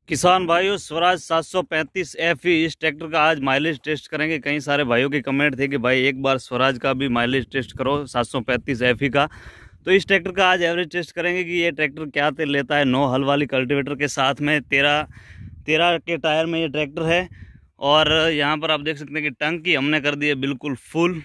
किसान भाइयों, स्वराज 735 FE इस ट्रैक्टर का आज माइलेज टेस्ट करेंगे। कई सारे भाइयों के कमेंट थे कि भाई एक बार स्वराज का भी माइलेज टेस्ट करो 735 FE का। तो इस ट्रैक्टर का आज एवरेज टेस्ट करेंगे कि ये ट्रैक्टर क्या तेल लेता है। 9 हल वाली कल्टीवेटर के साथ में 13 के टायर में ये ट्रैक्टर है। और यहाँ पर आप देख सकते हैं कि टंकी हमने कर दी है बिल्कुल फुल,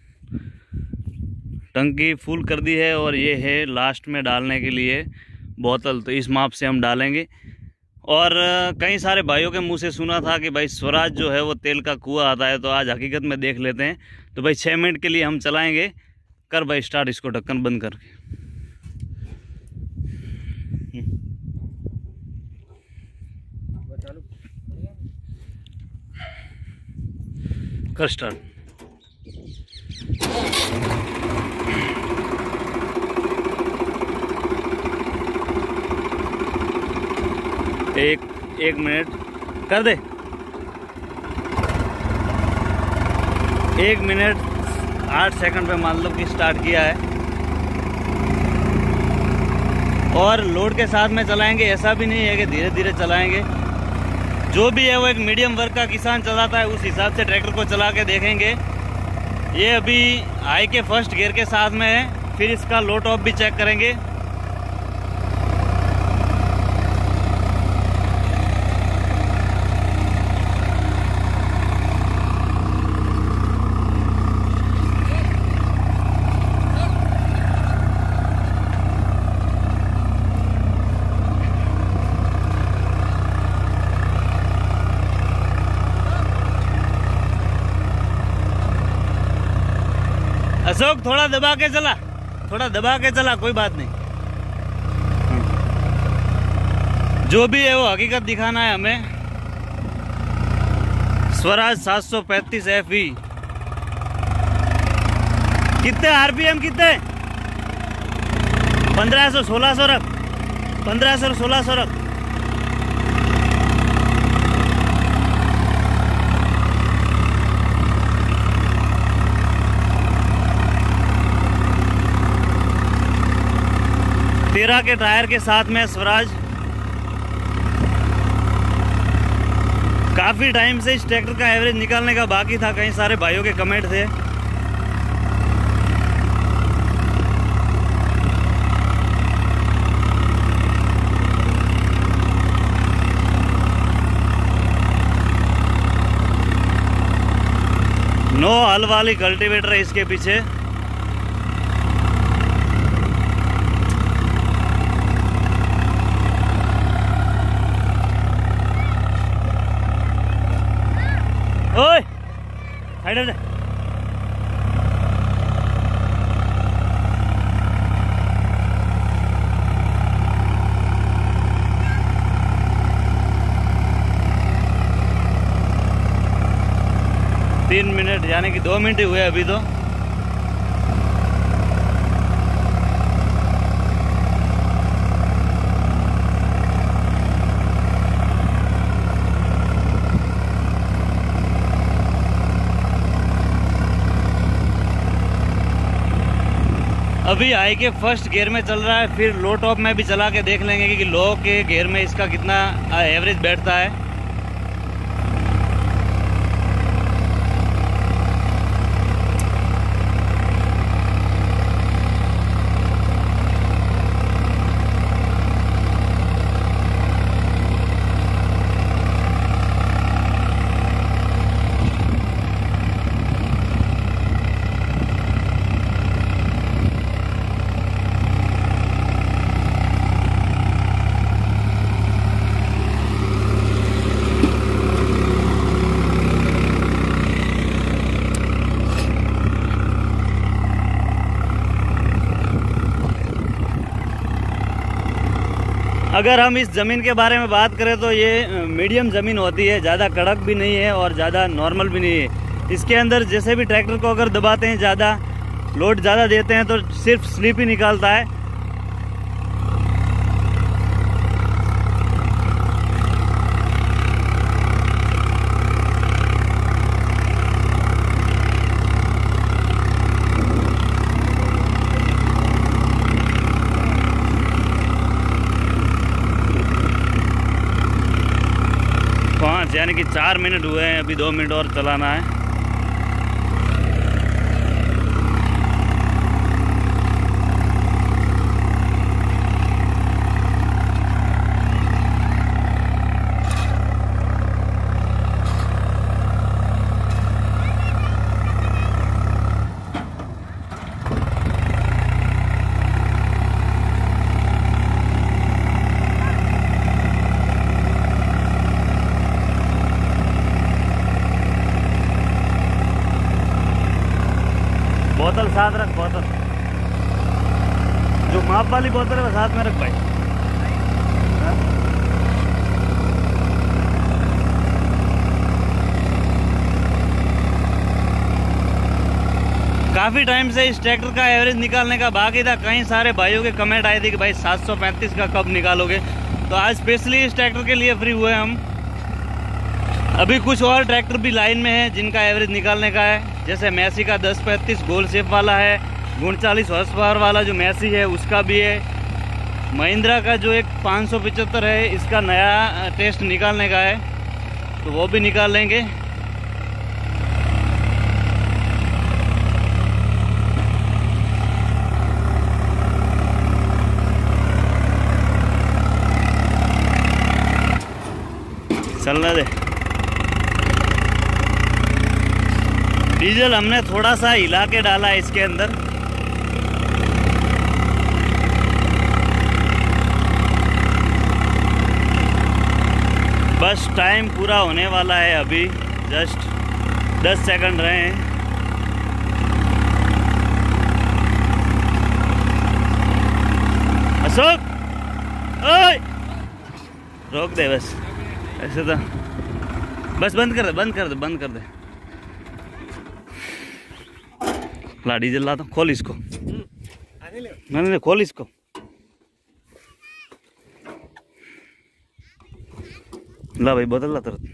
टंकी फुल कर दी है। और ये है लास्ट में डालने के लिए बोतल, तो इस माप से हम डालेंगे। और कई सारे भाइयों के मुंह से सुना था कि भाई स्वराज जो है वो तेल का कुआं आता है, तो आज हकीकत में देख लेते हैं। तो भाई 6 मिनट के लिए हम चलाएंगे। कर भाई स्टार्ट इसको ढक्कन बंद करके। कर स्टार्ट। एक मिनट कर दे। 1 मिनट 8 सेकंड पे मान लो कि स्टार्ट किया है। और लोड के साथ में चलाएंगे, ऐसा भी नहीं है कि धीरे धीरे चलाएंगे। जो भी है वो एक मीडियम वर्ग का किसान चलाता है, उस हिसाब से ट्रैक्टर को चला के देखेंगे। ये अभी हाई के फर्स्ट गियर के साथ में है, फिर इसका लो टॉप भी चेक करेंगे। अशोक थोड़ा दबा के चला, थोड़ा दबा के चला, कोई बात नहीं। जो भी है वो हकीकत दिखाना है हमें। स्वराज 735 FE कितने RPM कितने? 1500 1600 रख, 1500 1600 रख। तेरह के टायर के साथ में स्वराज। काफ़ी टाइम से इस ट्रैक्टर का एवरेज निकालने का बाकी था, कई सारे भाइयों के कमेंट थे। नो हल वाली कल्टीवेटर है इसके पीछे। ओए हाइडर 3 मिनट यानी कि 2 मिनट ही हुए अभी तो। अभी हाई के फर्स्ट गियर में चल रहा है, फिर लो टॉप में भी चला के देख लेंगे कि लो के गियर में इसका कितना एवरेज बैठता है। अगर हम इस ज़मीन के बारे में बात करें तो ये मीडियम ज़मीन होती है, ज़्यादा कड़क भी नहीं है और ज़्यादा नॉर्मल भी नहीं है। इसके अंदर जैसे भी ट्रैक्टर को अगर दबाते हैं, ज़्यादा लोड ज़्यादा देते हैं तो सिर्फ स्लिप ही निकालता है। मिनट, यानी कि 4 मिनट हुए हैं, अभी 2 मिनट और चलाना है। बोतल साथ रख, बोतल जो माप वाली बोतल है वो साथ में रख भाई। काफ़ी टाइम से इस ट्रैक्टर का एवरेज निकालने का बाकी था। कई सारे भाइयों के कमेंट आए थे कि भाई 735 का कब निकालोगे, तो आज स्पेशली इस ट्रैक्टर के लिए फ्री हुए हम। अभी कुछ और ट्रैक्टर भी लाइन में है जिनका एवरेज निकालने का है, जैसे मैसी का 1035 गोल शेप वाला है, 39 हॉर्स पावर वाला जो मैसी है उसका भी है, महिंद्रा का जो एक 575 है इसका नया टेस्ट निकालने का है, तो वो भी निकाल लेंगे। चलने दे। डीजल हमने थोड़ा सा हिला के डाला है इसके अंदर। बस टाइम पूरा होने वाला है, अभी जस्ट 10 सेकंड रहे हैं। अशोक ओए रोक दे, बस ऐसे तो बस बंद कर दे, बंद कर दे, बंद कर दे। ला डीजल ला, तो खोल इसको, नहीं खोल इसको। ला भाई बोतल ला तुरंत।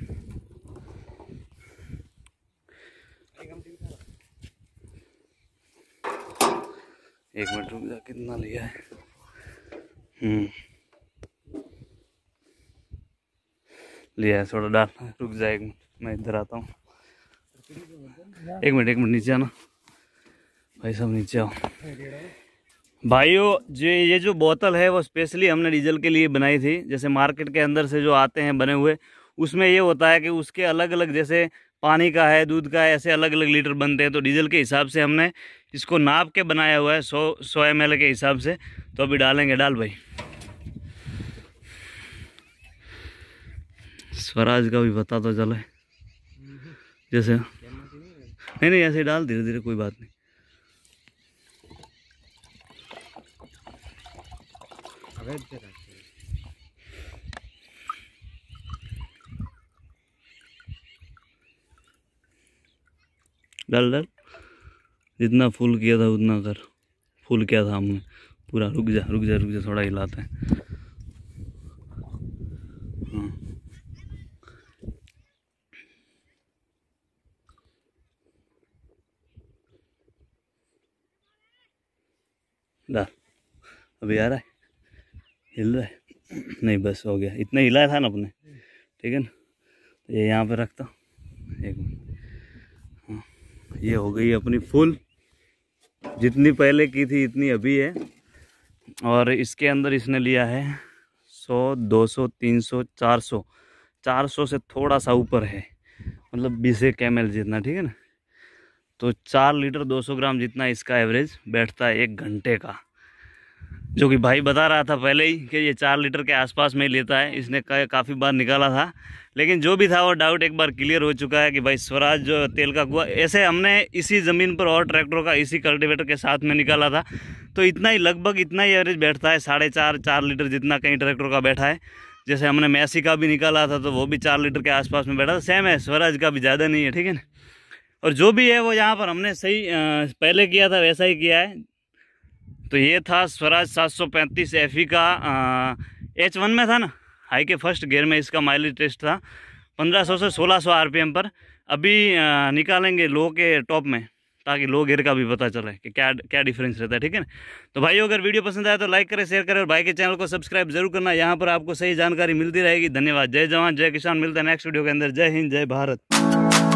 एक मिनट रुक जा, कितना लिया है? लिया है, थोड़ा डाल, रुक जा एक मिनट, मैं इधर आता हूँ। एक मिनट नीचे आना भाई साहब, नीचे आओ। भाइयों ये जो बोतल है वो स्पेशली हमने डीजल के लिए बनाई थी। जैसे मार्केट के अंदर से जो आते हैं बने हुए, उसमें ये होता है कि उसके अलग अलग, जैसे पानी का है, दूध का है, ऐसे अलग अलग लीटर बनते हैं। तो डीजल के हिसाब से हमने इसको नाप के बनाया हुआ है, 100 ml के हिसाब से। तो अभी डालेंगे, डाल भाई। स्वराज का भी पता तो चले, जैसे नहीं ऐसे डाल, धीरे धीरे, कोई बात नहीं। डाल डाल, जितना फुल किया था उतना कर। फुल किया था हमने पूरा। रुक जा रुक जा रुक जा, थोड़ा हिलाते हैं। हाँ डाल, अभी आ रहा है, हिल रहा है? नहीं बस हो गया, इतना हिलाया था ना अपने, ठीक है ना। तो ये यहाँ पे रखता, एक मिनट। हाँ, ये हो गई अपनी फुल, जितनी पहले की थी इतनी अभी है। और इसके अंदर इसने लिया है 100, 200, 300, 400 से थोड़ा सा ऊपर है, मतलब 20 ml जितना, ठीक है ना। तो 4 लीटर 200 ग्राम जितना इसका एवरेज बैठता है 1 घंटे का, जो कि भाई बता रहा था पहले ही कि ये 4 लीटर के आसपास में लेता है। इसने काफ़ी बार निकाला था, लेकिन जो भी था वो डाउट एक बार क्लियर हो चुका है कि भाई स्वराज जो तेल का कुआं, ऐसे हमने इसी ज़मीन पर और ट्रैक्टरों का इसी कल्टीवेटर के साथ में निकाला था, तो इतना ही लगभग इतना ही एवरेज बैठता है, 4.5 लीटर जितना कई ट्रैक्टरों का बैठा है। जैसे हमने मैसी का भी निकाला था तो वो भी 4 लीटर के आसपास में बैठा था, सेम है, स्वराज का भी ज़्यादा नहीं है, ठीक है ना। और जो भी है वो यहाँ पर हमने सही पहले किया था वैसा ही किया है। तो ये था स्वराज 735 FE का H1 में था ना, हाई के फर्स्ट गियर में इसका माइलेज टेस्ट था 1500 से 1600 RPM पर। अभी निकालेंगे लो के टॉप में, ताकि लो गियर का भी पता चले कि क्या क्या डिफरेंस रहता है, ठीक है ना। तो भाई अगर वीडियो पसंद आया तो लाइक करें, शेयर करें और भाई के चैनल को सब्सक्राइब जरूर करना। यहाँ पर आपको सही जानकारी मिलती रहेगी। धन्यवाद। जय जवान जय किसान। मिलता है नेक्स्ट वीडियो के अंदर। जय हिंद जय भारत।